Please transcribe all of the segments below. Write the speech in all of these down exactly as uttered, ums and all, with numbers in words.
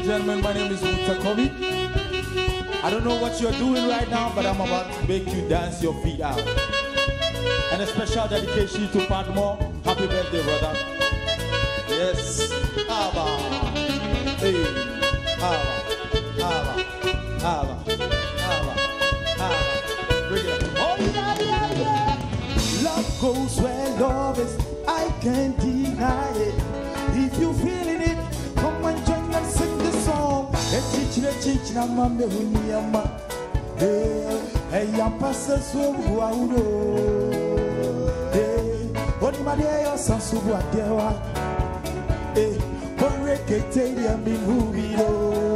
gentlemen, my name is Utakobi. I don't know what you're doing right now, but I'm about to make you dance your feet out. And a special dedication to Padmore. Happy birthday, brother. Yes. Abba. Hey. Abba. Abba. Abba. Abba. Abba. Bring it up. Oh, yeah, yeah, yeah. Love goes where love is. I can't deny it. If you feeling it, come and join and sing the song. Hey, teach the teach na mame hunyama. Hey, hey, I'm passing so guaudo. Hey, what my dear, your son so guadewa. Hey, what rekete ya mi hubido.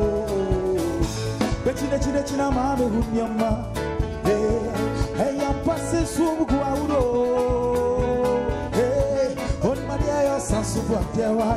Bechi the chile china mame hunyama. Hey, hey, I'm passing so guaudo. Hey, what my dear, your son so guadewa.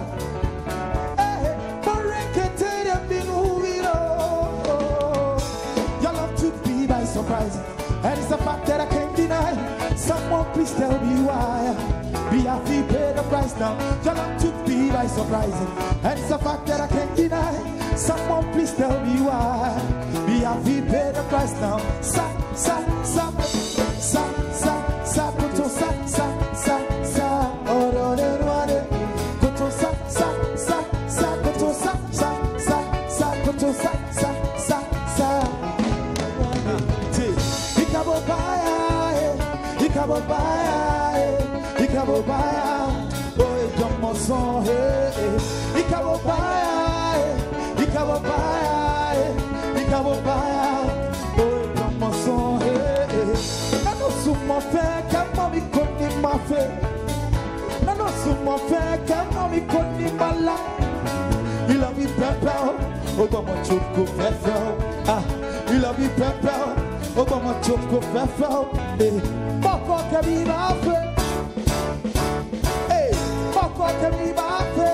Surprise, and it's a fact that I can't deny. Someone please tell me why. B F E pay the price now. You're not to be by surprise, and it's a fact that I can't deny. Someone please tell me why. B F E pay the price now. Sa sa sa sa sa sa kuto sa sa sa sa oro de ruade kuto sa sa sa sa kuto sa sa sa sa kuto sa sa sa sa. Ikabobaya, Ikabobaya, boy, come on, son, hey, Ikabobaya, Ikabobaya, Ikabobaya, boy, come on, son, hey. Nano sumo fe, kama mi koni mafe. Nano sumo fe, kama mi koni mala. Il a mi pepe, Obama choko fefe, ah, il a mi pepe, Obama choko fefe, eh. Boko kemi bafe, hey, boko kemi bafe.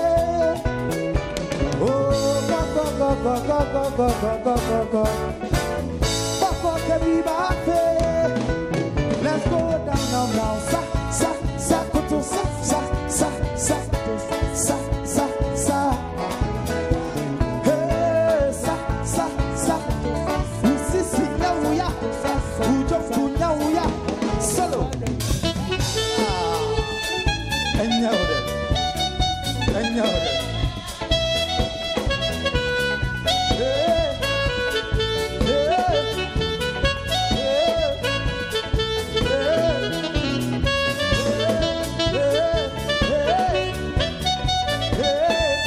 Oh, go go go go go go go go go go. Boko kemi bafe. Let's go down now now. Sa sa sa kuto sa sa sa sa sa sa sa. Hey, sa sa sa. Usisi nyauya, ujofu nyauya. Solo. Ah, enyaude, enyaude. Hey, hey, hey, hey, hey,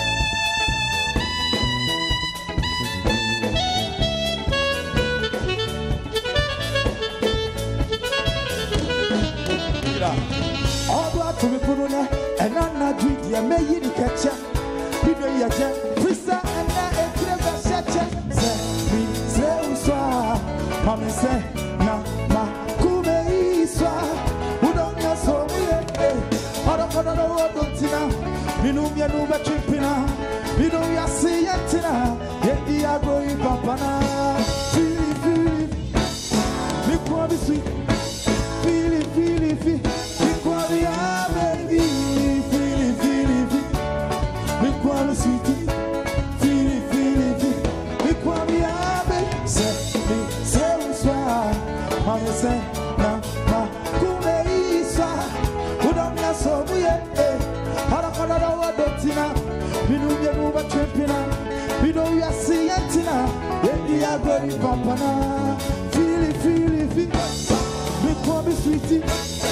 to me puruna and Anna do the amazing catcher. You know your jet, Prisa and I a clever shatter. Say, we say, so, Mammy say, na, ma, kume iswa, who don't know so weird, eh? I don't know what don't you know. You know, you know, but tripping out. You know, you see it now. Yet the agro in Papana. Feel it, feel it. Look what is sweet. Feel it, feel it, feel it. We are baby, feel it, feel it, we call it sweetie, feel it, feel it, we call me baby. Say, say we swear, I'm say, na na, kume isa, who don't know so we eh, hara hara da wa dotina, we know we know what tripping, we know we are seeing tina, yeah we are going papana, feel it, feel it, feel it, we call me sweetie.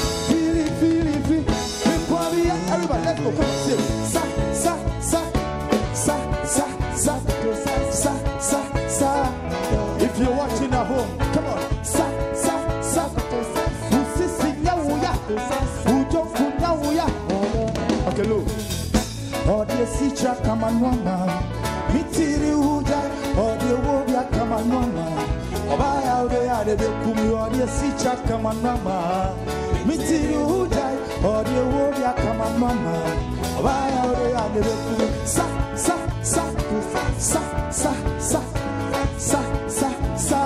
Everybody, let's go. Come on, say sa sa sa sa sa sa sa sa sa. If you're watching at home, come on, sa sa sa. Usi sinya uya, ujo kunya uya. Okay, look. Oh, the sicha kama nwama, mitiri uja. Oh, the wobia kama nwama. Obaya ode ade bekumi. Oh, the sicha kama nwama, mitiri uja. Oh, the warrior come on, mama. Why are they on the road? Sa, sa, sa, sa, sa, sa, sa, sa, sa.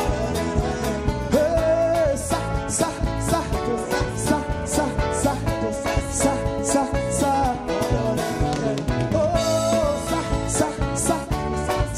Hey, sa, sa, sa, sa, sa, sa, sa, sa, sa. Oh, sa, sa, sa,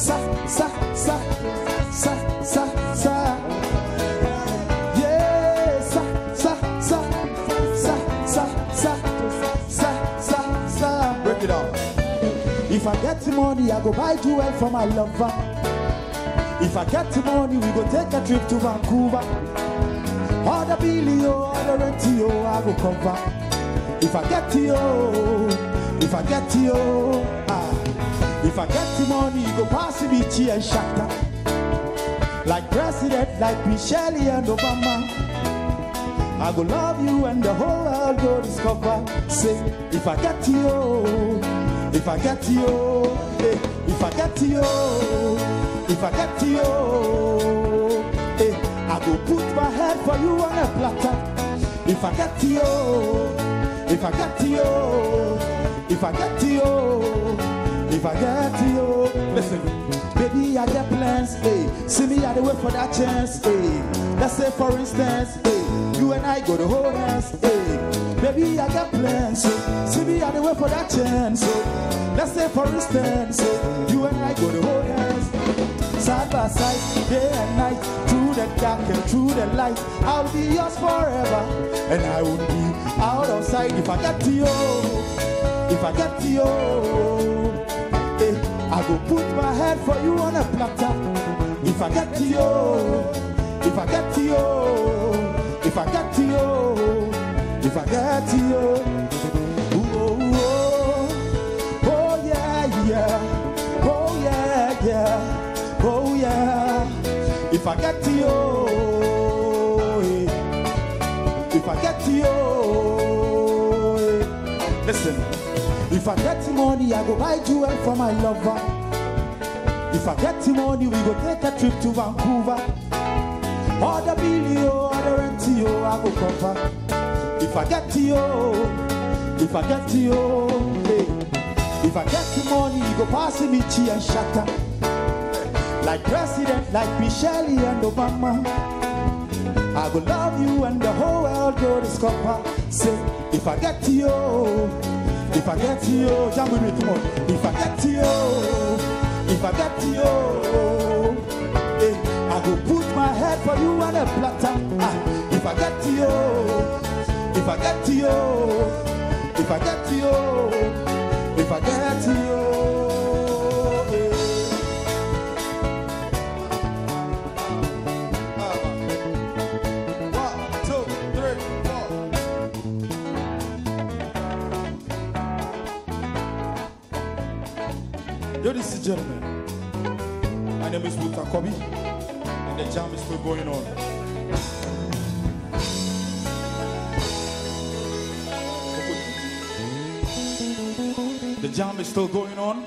Break it down. If I get the money, I go buy jewel for my lover. If I get the money, we go take a trip to Vancouver. All the billy, oh, all the rent, oh, I go cover. If I get the oh, if I get the oh, ah. If I get the money, you go pass me tea and shatter. Like president, like Michelle and Obama. I go love you and the whole world go discover. Say, if I get you, if I get you, eh, if I get you, if I get you, eh, I go put my head for you on a platter. If I get you, if I get you, if I get you, if I get you, listen, baby, I get plans, eh. See me at the way for that chance, eh. Let's say for instance, eh. You and I go to hold hands, hey. Baby, I got plans, so see me on the way for that chance, so let's say for instance, so you and I go to hold hands, side by side, day and night, through the dark and through the light. I'll be yours forever, and I won't be out of sight. If I get to you, if I get to you, hey, I go put my head for you on a platter. If I get to you, if I get to you. If I get to you, if I get to you, oh, oh, oh yeah, yeah, oh yeah, yeah, oh yeah. If I get to you, if I get to you, listen. If I get the money, I go buy jewel for my lover. If I get the money, we go take a trip to Vancouver. All the billy, all the rent, oh, I go cover. If I get to you, if I get to you, hey. If I get the money, you go pass me tea and shatter. Like president, like Michelle and Obama. I go love you and the whole world go discover. Say, if I get to you, if I get to you, jump with me, come on. If I get to you, if I get to you, hey. I go put my head for you on a platter. Ah, if I get to you, if I get to you, if I get to you, if I get to you. Yeah. One, two, three, four. Ladies and gentlemen, my name is Luther Kobe. The jam is still going on. The jam is still going on.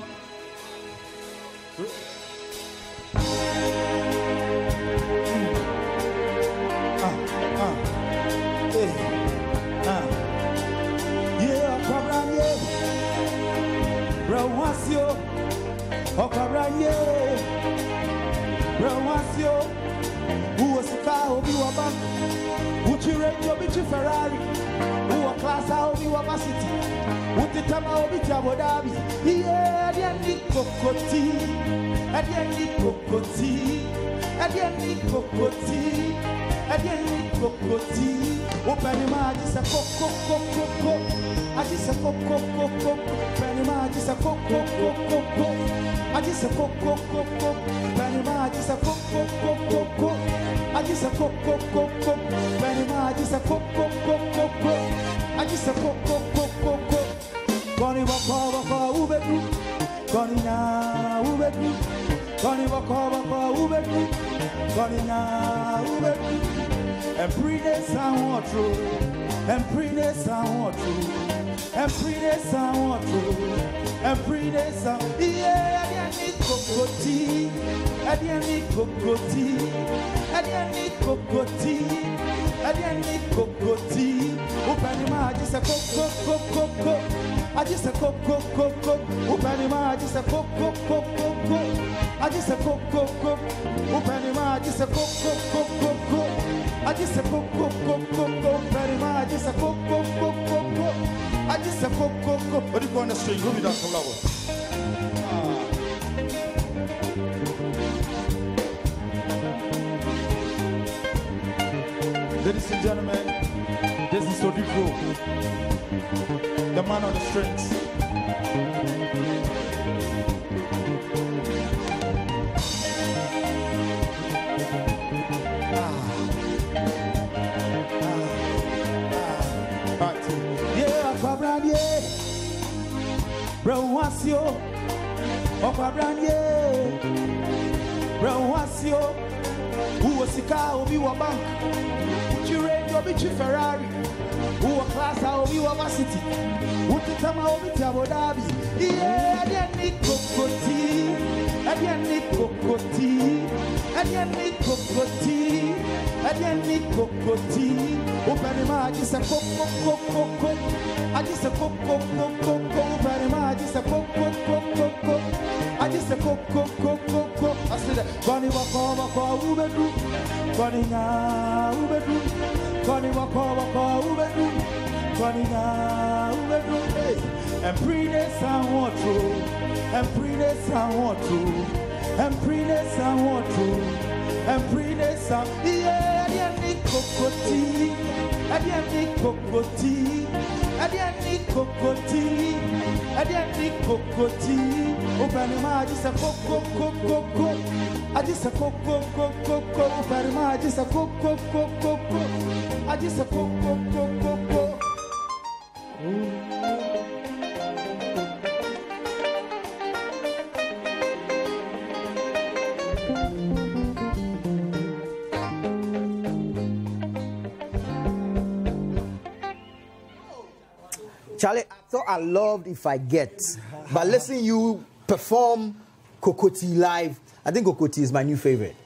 Ah, ah, hey, ah, yeah, Cobra, yeah, bro, what's your, oh, Cobra, yeah, bro, what's your. Who was the car, who you about? Who you rate your bitch Ferrari? Who a class, how you a city? Who the time, how you Abu Dhabi? Yeah, the end of Kokoti. At the end of Kokoti. At the end of Kokoti. At the end of Kokoti. Open your mouth, just a coco, coco, coco. I just a coco, coco. Open your mouth, just a coco, coco, coco. I just a coco, coco. Open your mouth, just a coco, coco, coco. I just a coco, coco, very much. I just a coco, coco, coco. I just a coco, coco, coco. Goni wako wako ubedu, goni na ubedu, goni wako wako ubedu, goni na ubedu. And pray this and what true, and pray this and what true, and pray this and what true, and pray this and yeah. Kokoti, Adiani Kokoti, Adiani Kokoti, Adiani Kokoti. Open your mouth, just a coco, coco, coco. I just a coco, coco. Open your mouth, just a coco, coco, coco. I just a coco, coco. Open your mouth, just a coco, coco, coco. I just a coco, coco. Open your mouth, just a coco, coco, coco. I just a coco, coco. What do you go on the street? Who be that from Lago? Ladies and gentlemen, this is Odifo, the man on the strings. Brewasio, Okabranye, Brewasio, who was Sika, Obi Bank, Uchire, Obi Ferrari, who was class, Obi City, Utama Obi Tabo Dabi, yeah, I didn't need Kokoti, I didn't need Kokoti, I didn't need Kokoti, I didn't need Kokoti, open the mark, just a Coco, I just a Coco, open the mark, just a Coco, I just a Coco, Coco, I said, Bonnie Wako, Wako, Ubedu, Bonnie Na, Ubedu, Bonnie Wako, Wako, Ubedu, Bonnie Na, Ubedu, and pre this I want to, and pre this I want to, and pre this I want to, and pre this I, yeah, I didn't need Kokoti, I didn't need Kokoti, I didn't need Kokoti, I didn't need Kokoti, open the mouth, just a Coco, Coco, I just a Coco, Coco, open the mouth, just a Coco, Coco, I just a Coco, Coco. Charlie, I thought I loved If I Get, but listening you perform Kokoti live, I think Kokoti is my new favorite.